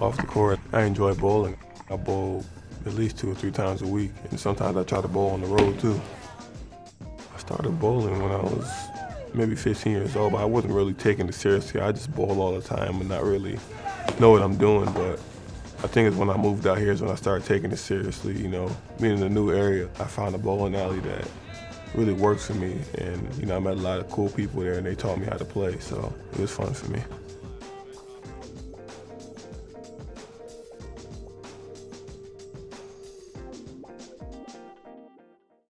Off the court, I enjoy bowling. I bowl at least 2 or 3 times a week, and sometimes I try to bowl on the road too. I started bowling when I was maybe 15 years old, but I wasn't really taking it seriously. I just bowl all the time and not really know what I'm doing, but I think it's when I moved out here is when I started taking it seriously, Being in a new area, I found a bowling alley that really works for me, and, I met a lot of cool people there, and they taught me how to play, so it was fun for me.